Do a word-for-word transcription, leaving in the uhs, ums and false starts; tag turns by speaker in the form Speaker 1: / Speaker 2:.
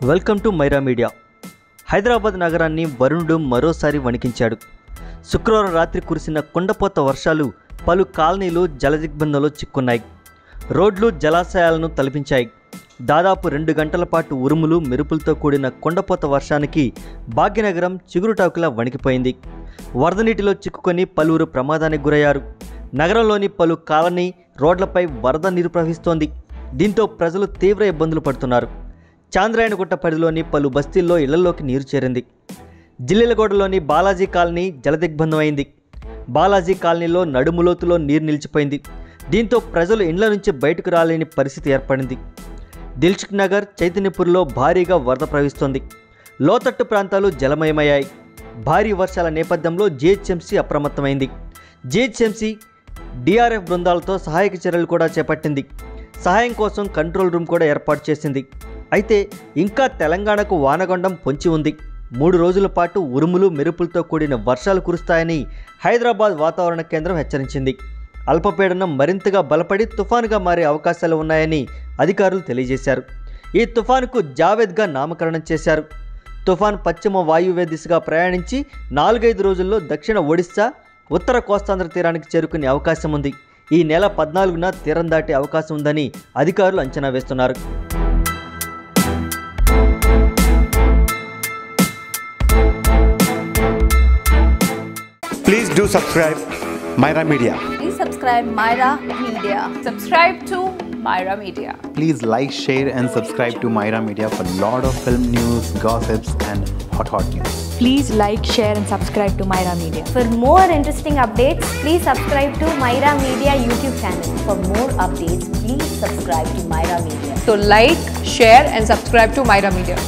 Speaker 1: Welcome to Myra media. Hyderabad నగరాన్ని వరుణుడు మరోసారి వణికించాడు. శుక్రవారం రాత్రి కురిసిన కుండపోత వర్షాలు పలు కాలనీలు జలదిగ్బంధంలో చిక్కున్నాయి. రోడ్లు జలాశయాలను తలపించాయి. దాదాపు రెండు గంటల పాటు ఉరుములు మెరుపులతో కూడిన కుండపోత వర్షానికి భాగ్యనగరం చిగురుటాకులా వణికిపోయింది. వరద నీటిలో చిక్కుకొని పలువురు ప్రమాదానికి గురయ్యారు. నగరంలోని పలు కాలనీ రోడ్లపై వరద నీరు ప్రవహిస్తోంది. దీంతో ప్రజలు తీవ్ర ఇబ్బందులు పడుతున్నారు. చాంద్రాయణగుట్ట పరిధిలోని పలు బస్తీల్లో ఇళ్లలోకి నీరు చేరింది. జిల్లెలగూడలోని బాలాజీ కాలనీ జలదిగ్బంధమైంది. బాలాజీ కాలనీలో నడుములోతులో నీరు నిలిచిపోయింది. దీంతో ప్రజలు ఇండ్ల నుంచి బయటకు రాలేని పరిస్థితి ఏర్పడింది. దిల్సుఖ్ నగర్, చైతన్యపూర్లో భారీగా వరద ప్రవహిస్తోంది. లోతట్టు ప్రాంతాలు జలమయమయ్యాయి. భారీ వర్షాల నేపథ్యంలో జీహెచ్ఎంసీ అప్రమత్తమైంది. జీహెచ్ఎంసీ డిఆర్ఎఫ్ బృందాలతో సహాయక చర్యలు కూడా చేపట్టింది. సహాయం కోసం కంట్రోల్ రూమ్ కూడా ఏర్పాటు చేసింది. అయితే ఇంకా తెలంగాణకు వానగొండం పొంచి ఉంది. మూడు రోజుల పాటు ఉరుములు మెరుపులతో కూడిన వర్షాలు కురుస్తాయని హైదరాబాద్ వాతావరణ కేంద్రం హెచ్చరించింది. అల్పపీడనం మరింతగా బలపడి తుఫానుగా మారే అవకాశాలు ఉన్నాయని అధికారులు తెలియజేశారు. ఈ తుఫానుకు జావేద్గా నామకరణం చేశారు. తుఫాన్ పశ్చిమ వాయువ్య దిశగా ప్రయాణించి నాలుగైదు రోజుల్లో దక్షిణ ఒడిశా, ఉత్తర కోస్తాంధ్ర తీరానికి చేరుకునే అవకాశం ఉంది. ఈ నెల పద్నాలుగున తీరం దాటే అవకాశం ఉందని అధికారులు అంచనా వేస్తున్నారు.
Speaker 2: Please do subscribe Myra Media.
Speaker 3: Please subscribe Myra Media. Subscribe to Myra Media.
Speaker 4: Please like, share and subscribe to Myra Media for lot of film news, gossips and hot hot news.
Speaker 5: Please like, share and subscribe to Myra Media.
Speaker 6: For more interesting updates, please subscribe to Myra Media YouTube channel. For more updates, please subscribe to Myra Media.
Speaker 3: So like, share and subscribe to Myra Media.